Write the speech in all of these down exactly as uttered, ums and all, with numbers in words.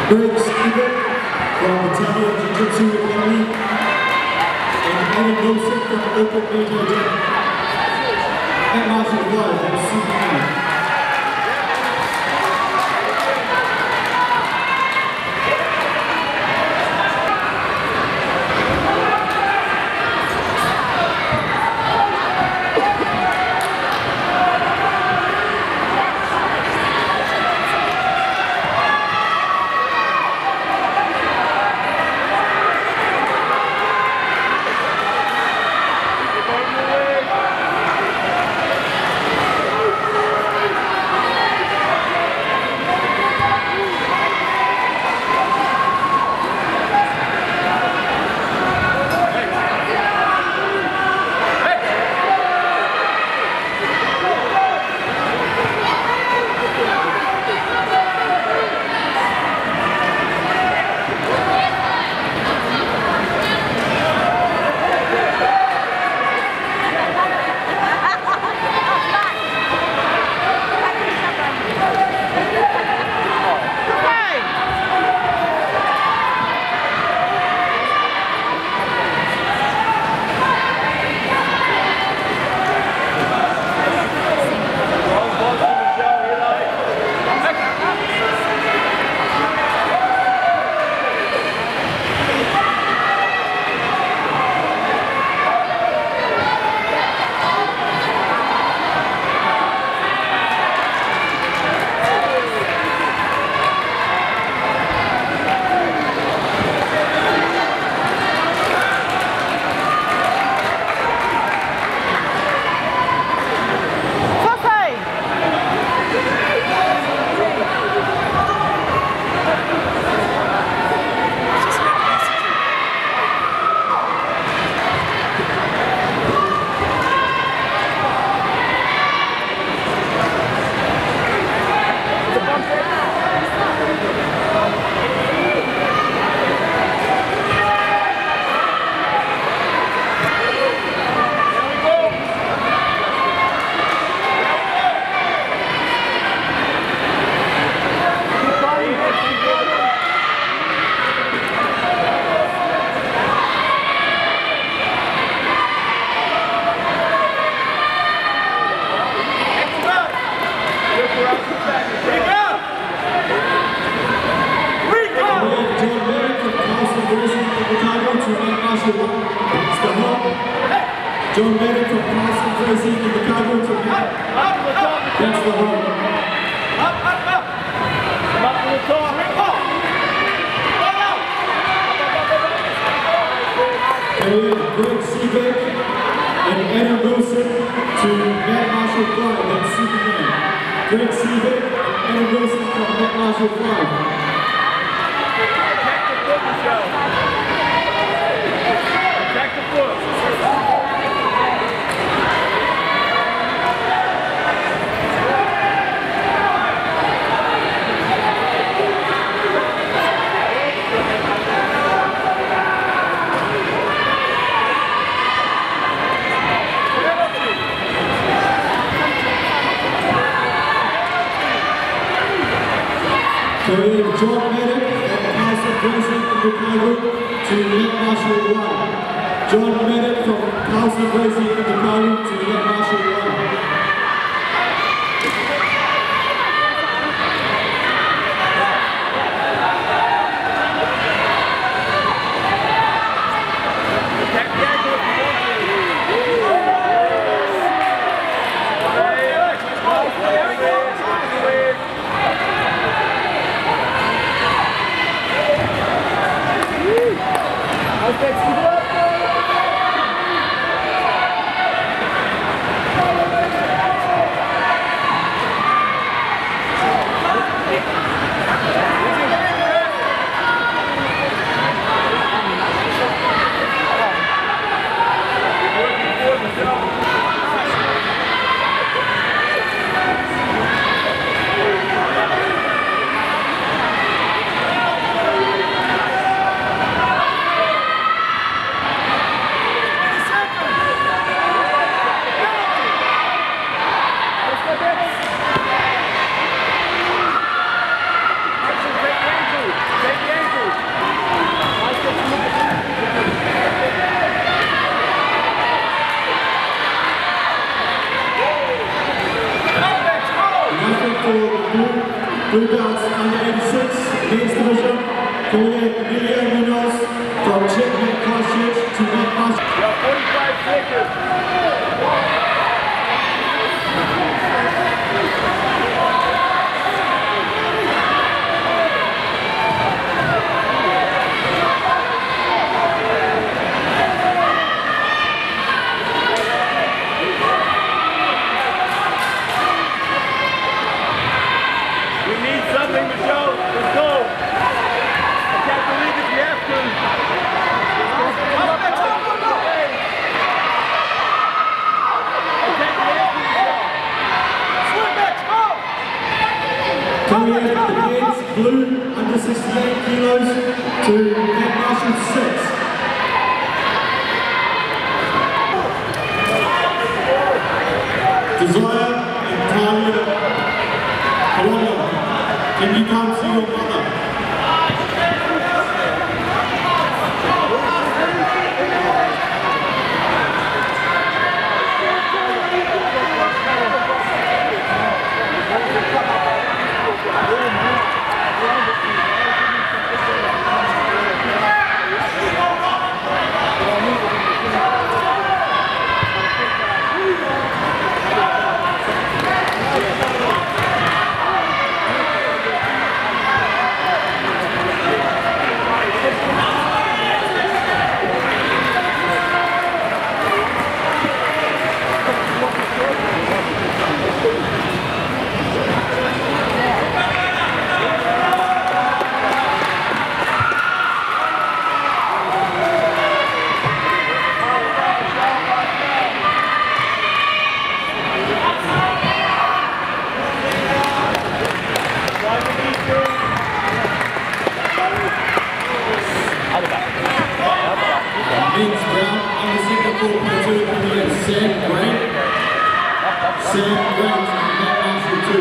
Grappling from Jiu-Jitsu Academy, and Grappling from B J J. And martial arts and super. John Bennett from Carson, Tracy, in the Chicago to Matt. That's the home. Up, up, up. Come up to the top. Greg Seebeck and Adam Wilson to Matt Marshall five. That's Superman. Greg Seebeck and Adam Wilson from Matt Marshall five. Protect the foot, Michelle. Protect the foot. So we have John Bennett from Carson Gracie in Chicago to Matt Marshall one. John Bennett from Carson Gracie in Chicago to Matt Marshall one. for blue, blue belts under eighty-six, men's division. Can we get Emilio Munoz from Checkmate Christchurch to Matt Marshall? You got forty-five seconds. Something to show. Let's go. I can't believe it. You have to. Can we have the men's blue under sixty-eight kilos to Matt Marshall six? Desire and Talia Colonna. Can you come see your mother? Vince Brown under Singapore Plateau coming in Sam Grant. Sam Grant and Matt Marshall two.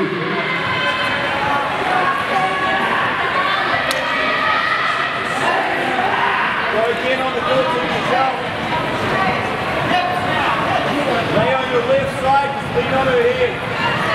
Go again on the good to yourself. Lay on your left side, just lean on her head.